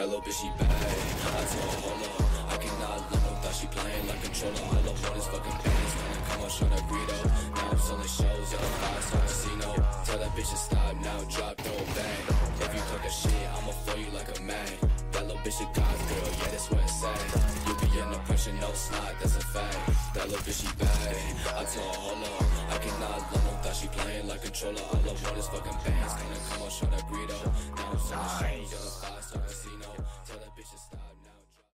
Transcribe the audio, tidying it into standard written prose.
That little bitch, she bad. I told her, hold up, I cannot love no thought, she playing like controller. All I want is fucking bands, gonna come on, show that Greedo. Now I'm selling shows at a 5-star casino. Tell that bitch to stop now, drop, throw it bang. If you talk a shit, I'ma flow you like a man. That little bitch a God's girl, yeah, that's what it say. You be under pressure, no snot, that's a fact. That little bitch, she bad. I told her, hold up, I cannot love no thought, she playing like controller. All I want is fucking bands, gonna come on, show that Greedo. Now I'm selling shows at a 5-star casino. Tell that bitch to stop.